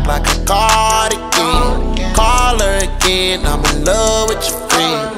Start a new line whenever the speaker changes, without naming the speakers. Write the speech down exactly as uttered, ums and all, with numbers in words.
like a cardigan. Call her again, I'm in love with your friend.